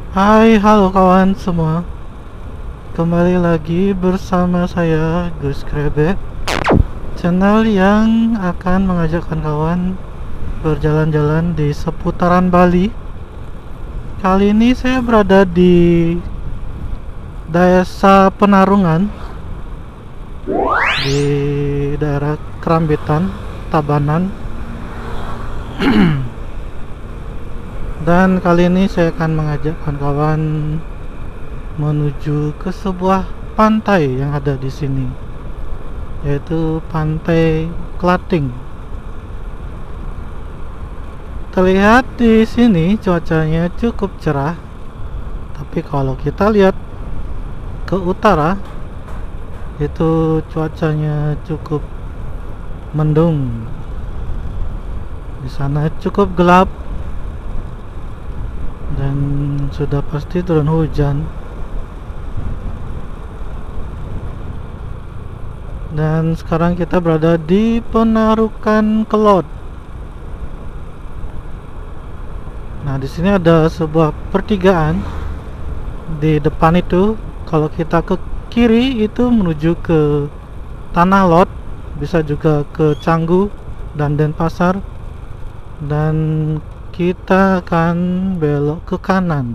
Hai, halo kawan semua. Kembali lagi bersama saya Gus Krebe, channel yang akan mengajakkan kawan berjalan-jalan di seputaran Bali. Kali ini saya berada di Desa Penarungan di daerah Kerambitan, Tabanan. Dan kali ini saya akan mengajakkan kawan menuju ke sebuah pantai yang ada di sini, yaitu Pantai Klating. Terlihat di sini cuacanya cukup cerah, tapi kalau kita lihat ke utara itu cuacanya cukup mendung. Di sana cukup gelap dan sudah pasti turun hujan. Dan sekarang kita berada di Penarukan Kelot. Nah, di sini ada sebuah pertigaan. Di depan itu, kalau kita ke kiri itu menuju ke Tanah Lot, bisa juga ke Canggu dan Denpasar. Dan kita akan belok ke kanan.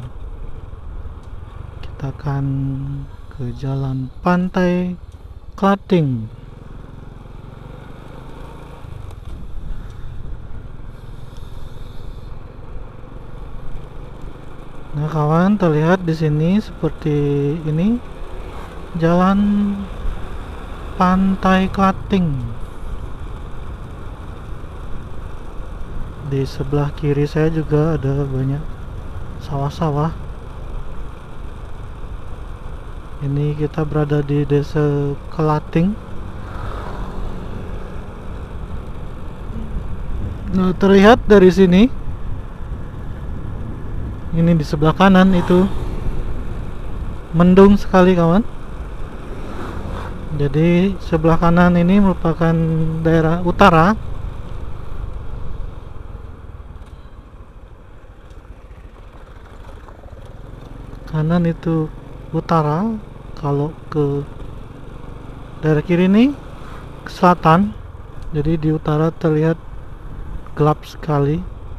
Kita akan ke jalan Pantai Klating. Nah, kawan, terlihat di sini seperti ini jalan Pantai Klating. Di sebelah kiri saya juga ada banyak sawah-sawah. Ini kita berada di Desa Kelating. Nah, terlihat dari sini. Ini di sebelah kanan itu mendung sekali, kawan. Jadi sebelah kanan ini merupakan daerah utara. Kanan itu utara, kalau ke daerah kiri ini ke selatan. Jadi di utara terlihat gelap sekali.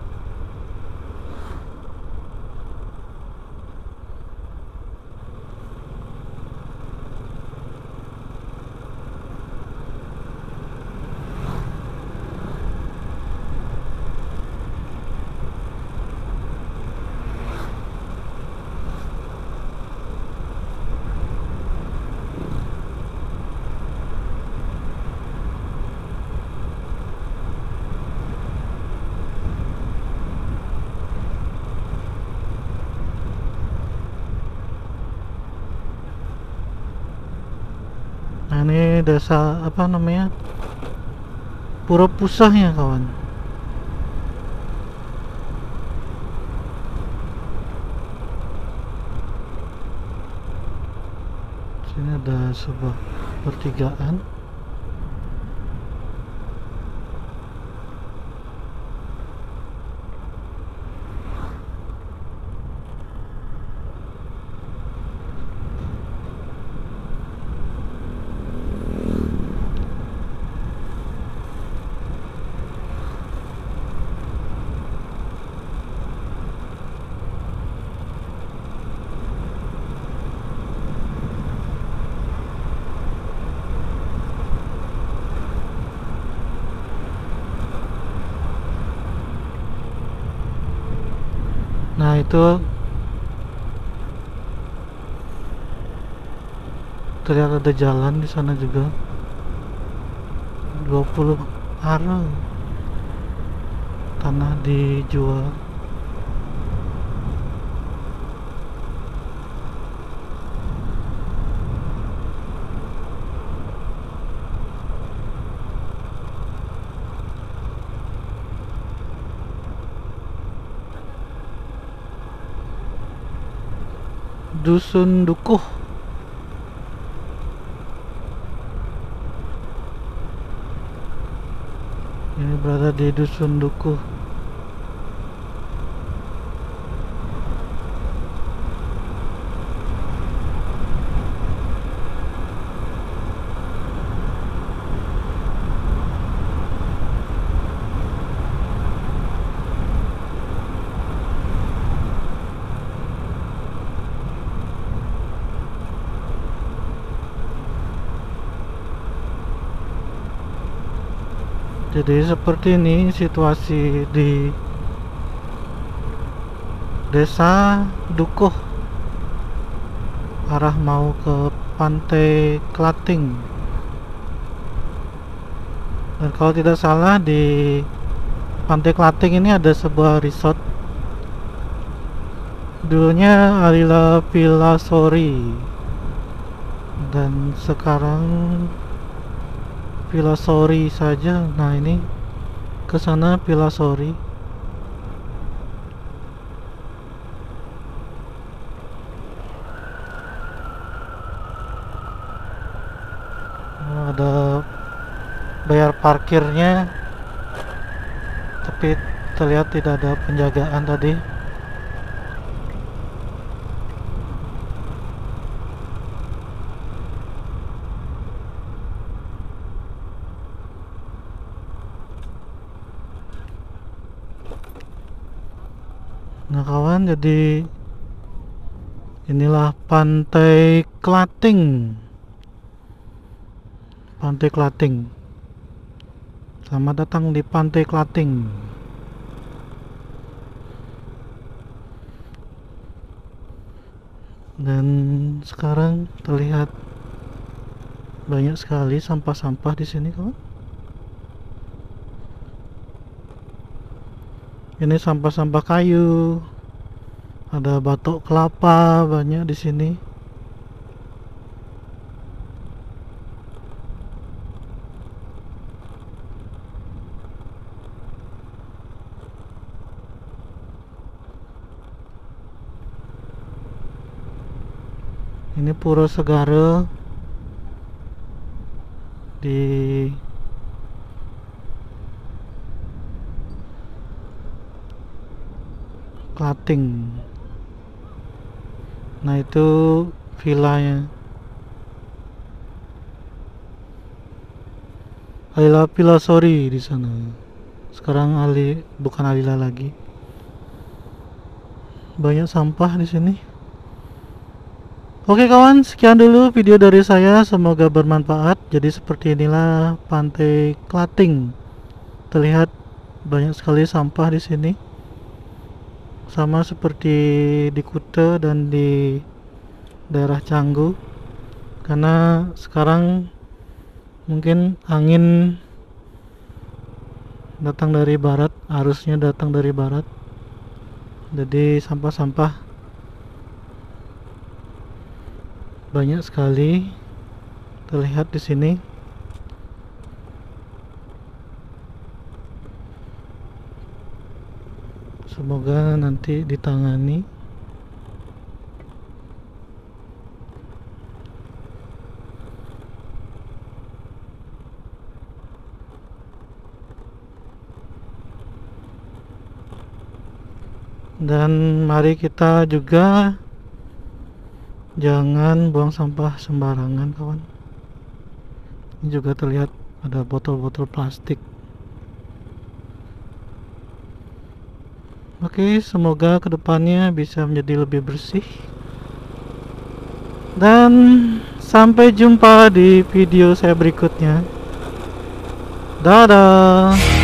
Nah, ini desa apa namanya, Pura Pusahnya, kawan. Sini ada sebuah pertigaan. Nah, itu terlihat ada jalan di sana juga. 20 arah tanah dijual. Dusun Dukuh. Ini berada di Dusun Dukuh. Jadi seperti ini situasi di Desa Dukuh, arah mau ke Pantai Klating. Dan kalau tidak salah di Pantai Klating ini ada sebuah resort, dulunya Alila Villa Sori, dan sekarang Villa Sori saja. Nah, ini ke sana Villa Sori. Ada bayar parkirnya, tapi terlihat tidak ada penjagaan tadi. Nah kawan, jadi inilah Pantai Klating. Pantai Klating. Selamat datang di Pantai Klating. Dan sekarang terlihat banyak sekali sampah-sampah di sini, kawan. Ini sampah-sampah kayu. Ada batok kelapa banyak di sini. Ini Pura Segara di Klating. Nah itu villanya Alila Villa Sori di sana. Sekarang bukan Alila lagi. Banyak sampah di sini. Oke kawan, sekian dulu video dari saya, semoga bermanfaat. Jadi seperti inilah Pantai Klating. Terlihat banyak sekali sampah di sini. Sama seperti di Kuta dan di daerah Canggu. Karena sekarang mungkin angin datang dari barat, arusnya datang dari barat. Jadi sampah-sampah banyak sekali terlihat di sini. Semoga nanti ditangani. Dan mari kita juga jangan buang sampah sembarangan, kawan. Ini juga terlihat ada botol-botol plastik. Oke, semoga kedepannya bisa menjadi lebih bersih. Dan sampai jumpa di video saya berikutnya. Dadah.